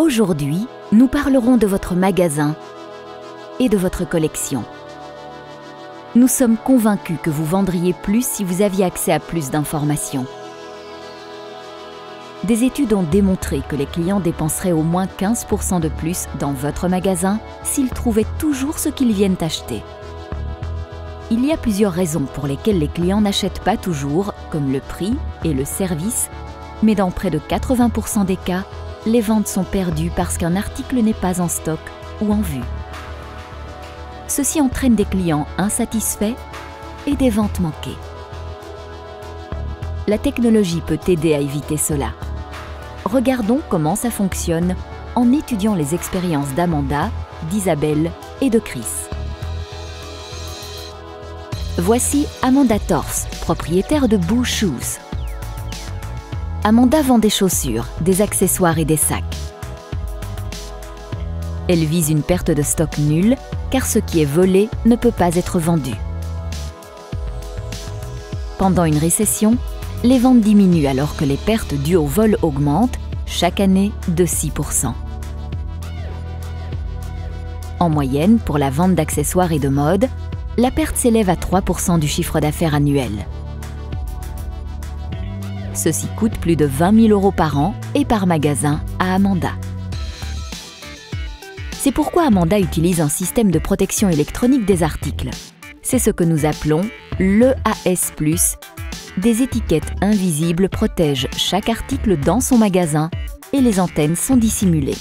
Aujourd'hui, nous parlerons de votre magasin et de votre collection. Nous sommes convaincus que vous vendriez plus si vous aviez accès à plus d'informations. Des études ont démontré que les clients dépenseraient au moins 15% de plus dans votre magasin s'ils trouvaient toujours ce qu'ils viennent acheter. Il y a plusieurs raisons pour lesquelles les clients n'achètent pas toujours, comme le prix et le service, mais dans près de 80% des cas, les ventes sont perdues parce qu'un article n'est pas en stock ou en vue. Ceci entraîne des clients insatisfaits et des ventes manquées. La technologie peut aider à éviter cela. Regardons comment ça fonctionne en étudiant les expériences d'Amanda, d'Isabelle et de Chris. Voici Amanda Torse, propriétaire de Boo Shoes. Amanda vend des chaussures, des accessoires et des sacs. Elle vise une perte de stock nulle, car ce qui est volé ne peut pas être vendu. Pendant une récession, les ventes diminuent alors que les pertes dues au vol augmentent chaque année de 6%. En moyenne, pour la vente d'accessoires et de mode, la perte s'élève à 3% du chiffre d'affaires annuel. Ceci coûte plus de 20 000 € par an et par magasin à Amanda. C'est pourquoi Amanda utilise un système de protection électronique des articles. C'est ce que nous appelons l'EAS+. Des étiquettes invisibles protègent chaque article dans son magasin et les antennes sont dissimulées.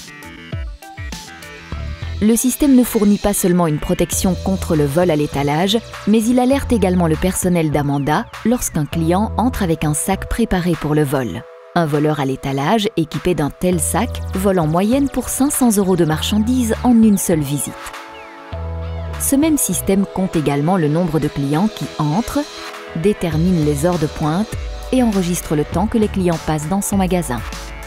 Le système ne fournit pas seulement une protection contre le vol à l'étalage, mais il alerte également le personnel d'Amanda lorsqu'un client entre avec un sac préparé pour le vol. Un voleur à l'étalage équipé d'un tel sac vole en moyenne pour 500 € de marchandises en une seule visite. Ce même système compte également le nombre de clients qui entrent, détermine les heures de pointe et enregistre le temps que les clients passent dans son magasin.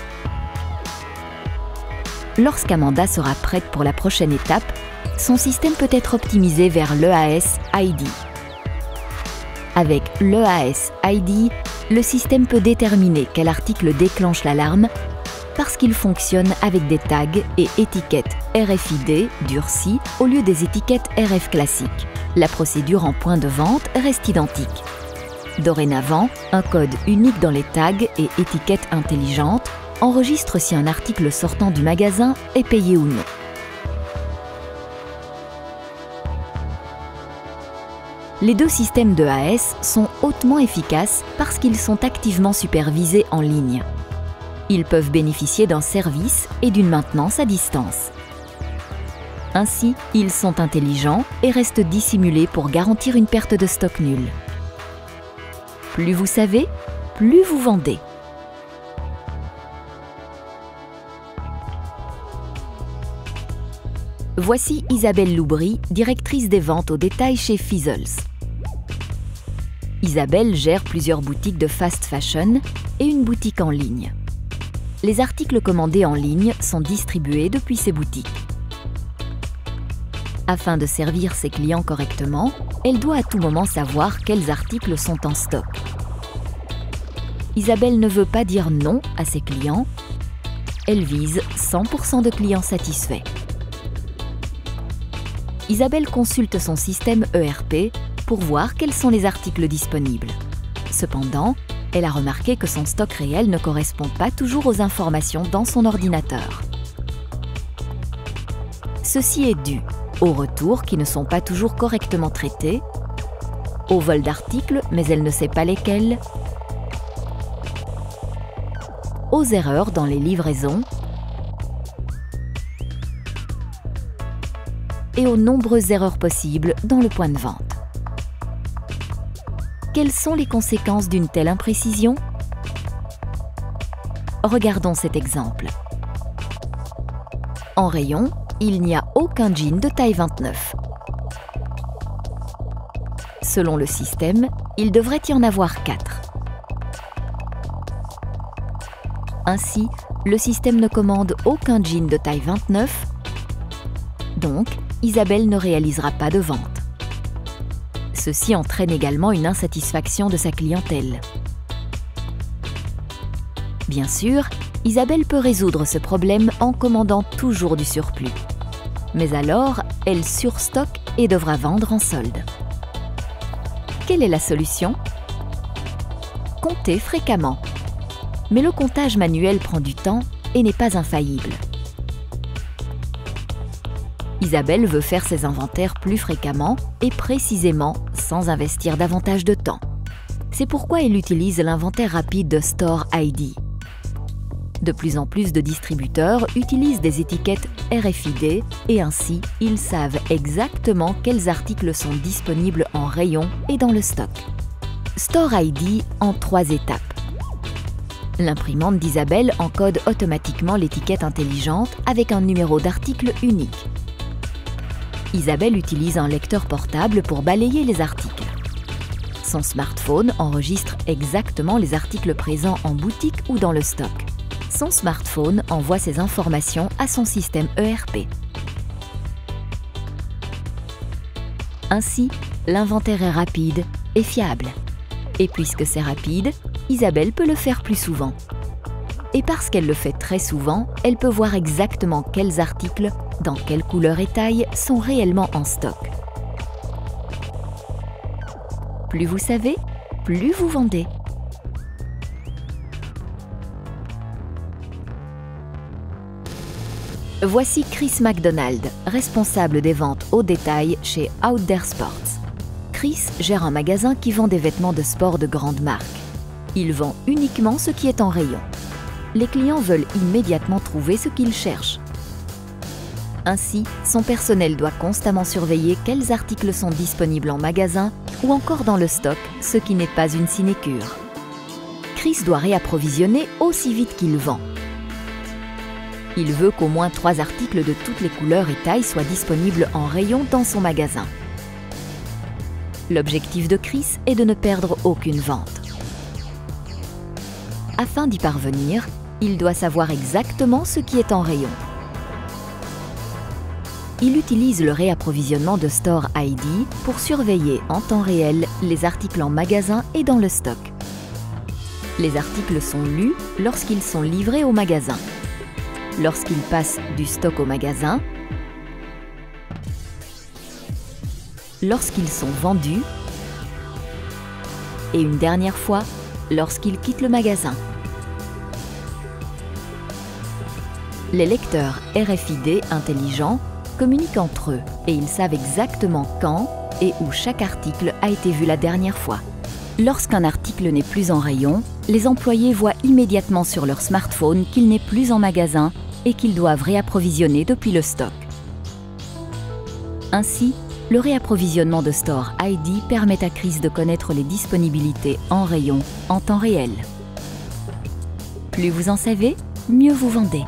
Lorsqu'Amanda sera prête pour la prochaine étape, son système peut être optimisé vers l'EAS ID. Avec l'EAS ID, le système peut déterminer quel article déclenche l'alarme parce qu'il fonctionne avec des tags et étiquettes RFID durcies au lieu des étiquettes RF classiques. La procédure en point de vente reste identique. Dorénavant, un code unique dans les tags et étiquettes intelligentes enregistre si un article sortant du magasin est payé ou non. Les deux systèmes d'EAS sont hautement efficaces parce qu'ils sont activement supervisés en ligne. Ils peuvent bénéficier d'un service et d'une maintenance à distance. Ainsi, ils sont intelligents et restent dissimulés pour garantir une perte de stock nulle. Plus vous savez, plus vous vendez. Voici Isabelle Loubry, directrice des ventes au détail chez Fizzles. Isabelle gère plusieurs boutiques de fast fashion et une boutique en ligne. Les articles commandés en ligne sont distribués depuis ces boutiques. Afin de servir ses clients correctement, elle doit à tout moment savoir quels articles sont en stock. Isabelle ne veut pas dire non à ses clients. Elle vise 100% de clients satisfaits. Isabelle consulte son système ERP pour voir quels sont les articles disponibles. Cependant, elle a remarqué que son stock réel ne correspond pas toujours aux informations dans son ordinateur. Ceci est dû aux retours qui ne sont pas toujours correctement traités, au vol d'articles mais elle ne sait pas lesquels, aux erreurs dans les livraisons et aux nombreuses erreurs possibles dans le point de vente. Quelles sont les conséquences d'une telle imprécision? Regardons cet exemple. En rayon, il n'y a aucun jean de taille 29. Selon le système, il devrait y en avoir 4. Ainsi, le système ne commande aucun jean de taille 29, donc Isabelle ne réalisera pas de vente. Ceci entraîne également une insatisfaction de sa clientèle. Bien sûr, Isabelle peut résoudre ce problème en commandant toujours du surplus. Mais alors, elle surstocke et devra vendre en solde. Quelle est la solution? Compter fréquemment. Mais le comptage manuel prend du temps et n'est pas infaillible. Isabelle veut faire ses inventaires plus fréquemment et précisément sans investir davantage de temps. C'est pourquoi elle utilise l'inventaire rapide de Store ID. De plus en plus de distributeurs utilisent des étiquettes RFID et ainsi, ils savent exactement quels articles sont disponibles en rayon et dans le stock. Store ID en 3 étapes. L'imprimante d'Isabelle encode automatiquement l'étiquette intelligente avec un numéro d'article unique. Isabelle utilise un lecteur portable pour balayer les articles. Son smartphone enregistre exactement les articles présents en boutique ou dans le stock. Son smartphone envoie ces informations à son système ERP. Ainsi, l'inventaire est rapide et fiable. Et puisque c'est rapide, Isabelle peut le faire plus souvent. Et parce qu'elle le fait très souvent, elle peut voir exactement quels articles, dans quelle couleur et taille, sont réellement en stock. Plus vous savez, plus vous vendez. Voici Chris McDonald, responsable des ventes au détail chez Out There Sports. Chris gère un magasin qui vend des vêtements de sport de grande marque. Il vend uniquement ce qui est en rayon. Les clients veulent immédiatement trouver ce qu'ils cherchent. Ainsi, son personnel doit constamment surveiller quels articles sont disponibles en magasin ou encore dans le stock, ce qui n'est pas une sinécure. Chris doit réapprovisionner aussi vite qu'il vend. Il veut qu'au moins 3 articles de toutes les couleurs et tailles soient disponibles en rayon dans son magasin. L'objectif de Chris est de ne perdre aucune vente. Afin d'y parvenir, il doit savoir exactement ce qui est en rayon. Il utilise le réapprovisionnement de Store ID pour surveiller en temps réel les articles en magasin et dans le stock. Les articles sont lus lorsqu'ils sont livrés au magasin, lorsqu'ils passent du stock au magasin, lorsqu'ils sont vendus et une dernière fois, lorsqu'ils quittent le magasin. Les lecteurs RFID intelligents communiquent entre eux et ils savent exactement quand et où chaque article a été vu la dernière fois. Lorsqu'un article n'est plus en rayon, les employés voient immédiatement sur leur smartphone qu'il n'est plus en magasin et qu'ils doivent réapprovisionner depuis le stock. Ainsi, le réapprovisionnement de Store ID permet à Chris de connaître les disponibilités en rayon en temps réel. Plus vous en savez, mieux vous vendez.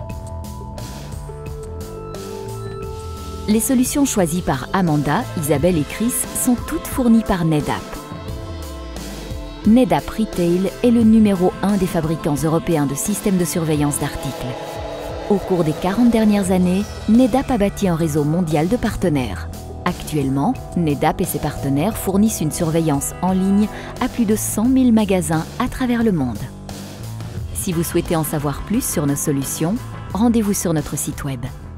Les solutions choisies par Amanda, Isabelle et Chris sont toutes fournies par NetApp. NetApp Retail est le numéro 1 des fabricants européens de systèmes de surveillance d'articles. Au cours des 40 dernières années, NetApp a bâti un réseau mondial de partenaires. Actuellement, NetApp et ses partenaires fournissent une surveillance en ligne à plus de 100 000 magasins à travers le monde. Si vous souhaitez en savoir plus sur nos solutions, rendez-vous sur notre site web.